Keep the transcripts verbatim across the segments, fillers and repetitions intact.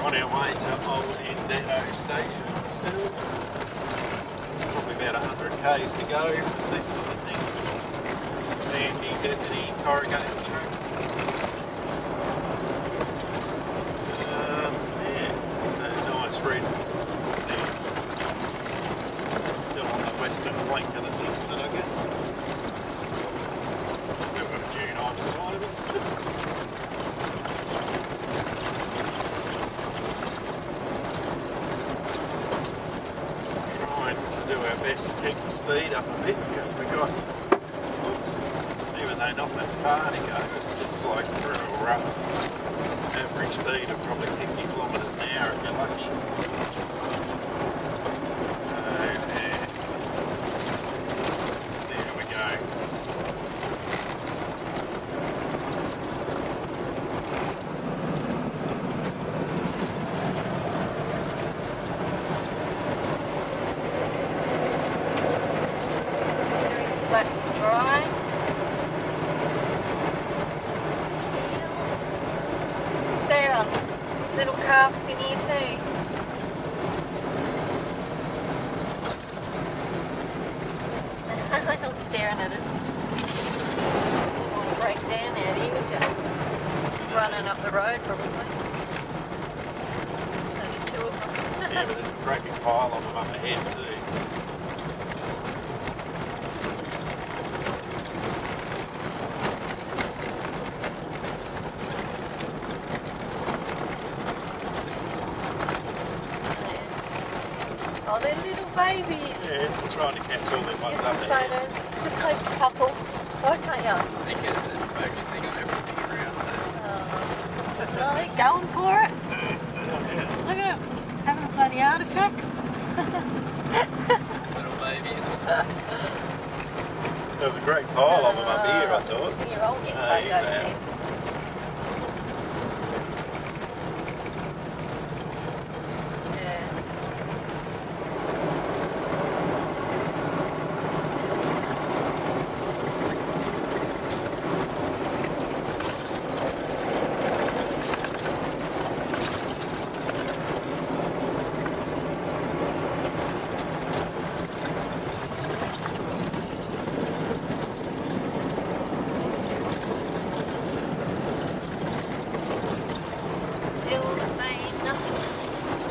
on our way to Old Endetto Station still. Probably about one hundred k's to go for this sort of thing. Sandy, deserty, corrugated track. Um, yeah, a nice red thing. Still on the western flank of the Simpson, I guess. Still got a dune either side of us. Do our best to keep the speed up a bit because we got, oops, even though not that far to go, it's just like real rough. Average speed of probably fifty kilometres an hour if you're lucky. So, yeah, see how we go. Wet and dry. Sarah, there's little calves in here too. They're all staring at us. You won't break down out here, would you? Running up the road probably. There's only two of them. Yeah, but there's a great big pile of them up ahead too. Oh, they're little babies. Yeah, we're trying to catch all them ones Get up some there. photos. Just take a couple. Why can't you? Because it's focusing on everything around there. Oh, well, they're going for it. Look at them. Having a bloody heart attack. Little babies. There was a great pile of them up here, I thought. Here, I'll get Uh, photos yeah. then. Still the same nothingness.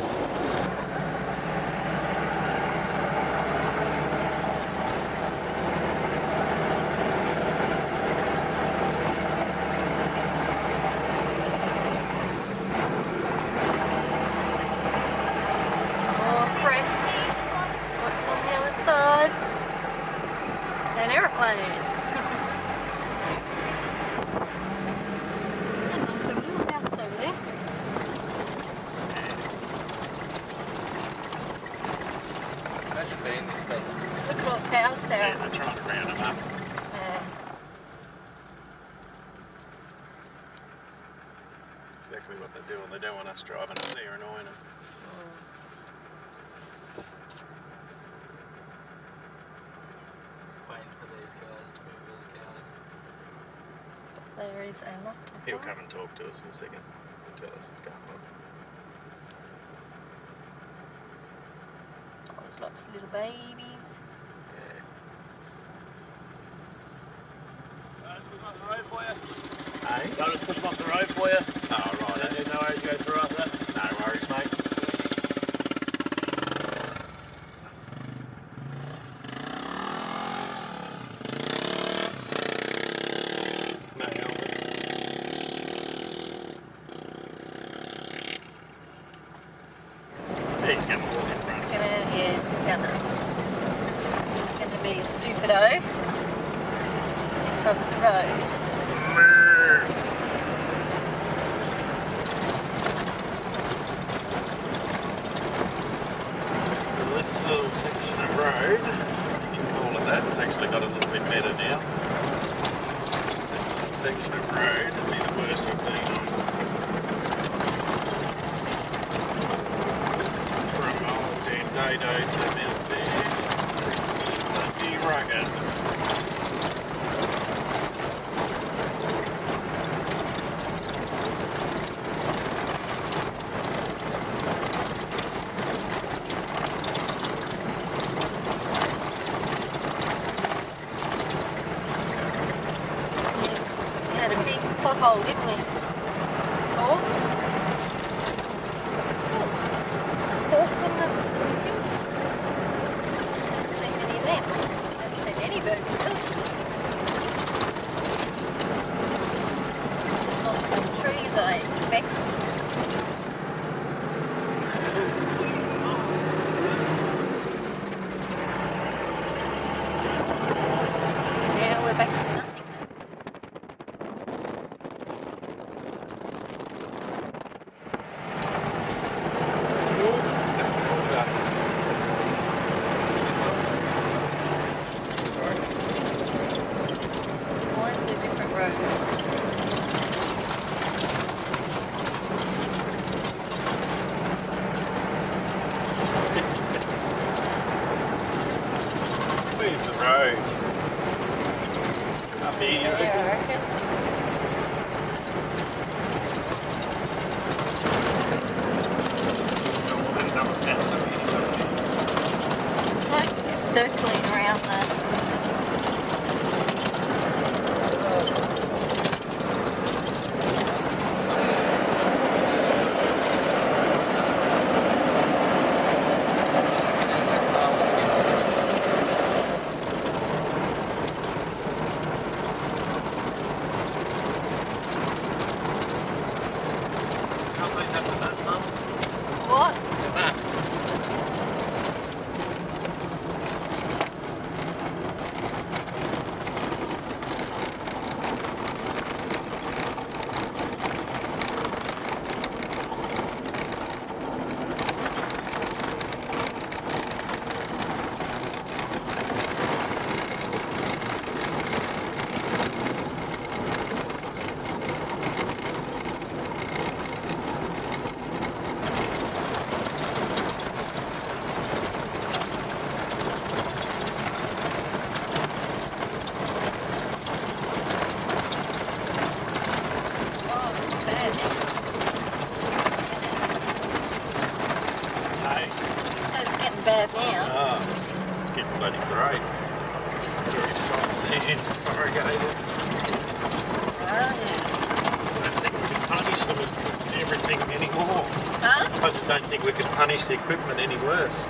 More Presty. What's on the other side? An aeroplane. There's a little house over there. Imagine being this fella. Look at all the cows, Yeah, Sarah. they're trying to round them up. Yeah. Exactly what they're doing. They don't want us driving up there annoying them. Waiting for these guys to move all the cows. There is a lot of He'll them. come and talk to us in a second and tell us what's going on. Oh, there's lots of little babies. Yeah. Push them off the road for you. Hey? I'll just push them off the road for you. Oh, right. And then no worries to go through after that. No worries, mate. No helmets. He's going to walk in front It's of gonna, us. yes, it's gonna, it's gonna be a stupido across the road. This little section of road, you can call it that, it's actually got a little bit better now. This little section of road would be the worst I've been on. From Old Endetto to Mount Bear, pretty rugged. hole, didn't we? Saw. Pork in the... Haven't seen many of them. Haven't seen any birds really. Not enough trees, I expect. Now we're back to nothingness. Why is there different roads? Where's the road? Up here, you Yeah, reckon? I reckon. Oh, well, there's another fence up here somewhere. It's like circling around there. Something's happened to that, Mum. What? Look at that. Oh, it's bad now. Hey. So it's getting bad now. Oh, it's getting bloody great. Very soft sand, corrugated. Oh, I don't think we can punish them with everything anymore. huh? I just don't think we can punish the equipment any worse.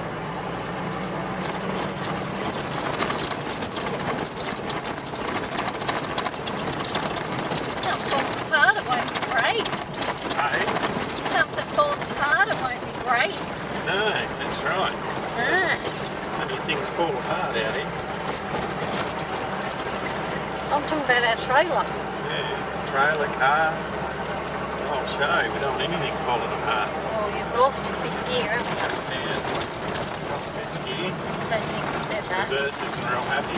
Something falls apart, it won't be great. Hey? Something falls apart, it won't be great. No, that's right. No. Plenty of things fall apart out here. I'm talking about our trailer. Yeah, trailer, car, the whole show. We don't want anything falling apart. Well, you've lost your fifth gear, haven't you? And prospect gear, I don't think you said that. reverse isn't real happy.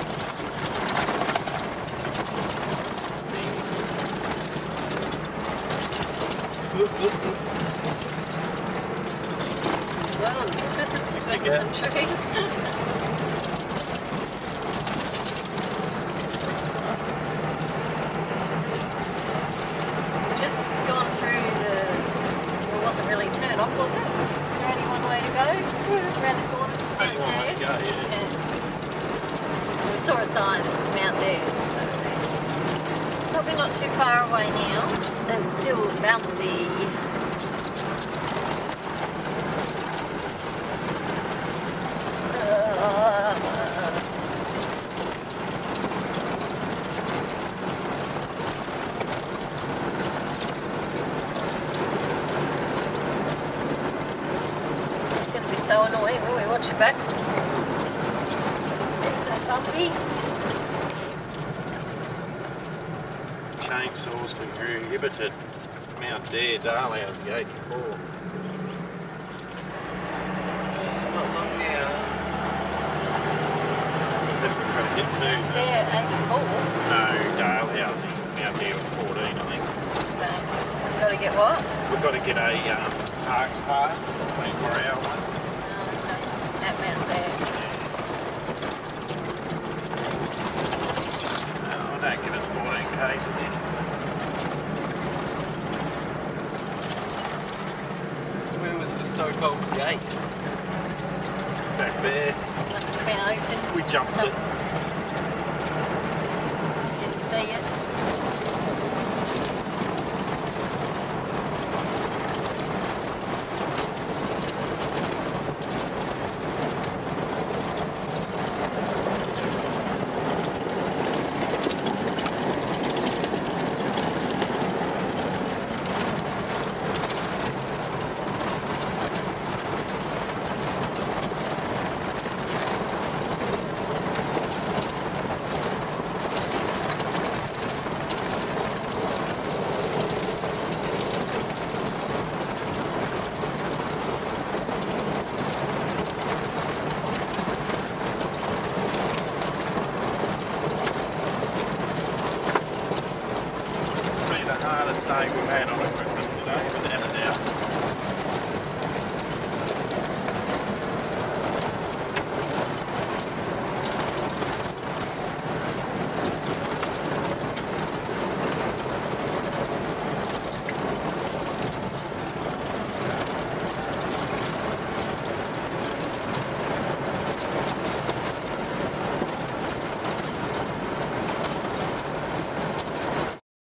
Whoa. Big Between gap. some trees. Just gone through the... Well, it wasn't really turn off, was it? Is there only one way to go? Around the corner to Mount Only one way Dare? to go, yeah. We saw a sign to Mount Dare, so probably not too far away now. And still bouncy. Uh, This is going to be so annoying when we watch it back. It's so bumpy. Chainsaws been prohibited. Mount Dare, Dalhousie, eighty-four. Not long now. That's what we've got to get to. Mount Dare eighty-four. No, Dalhousie. Mount Dare was fourteen, I think. No. Got to get what? We've got to get a um, Parks Pass, twenty-four hour one. Oh, okay. At Mount Dare. No, don't give us fourteen Ks of this. Where was the so-called gate? Back there. Must have been open. We jumped Some- it. Didn't see it. hardest day we've had on equipment today, without a doubt.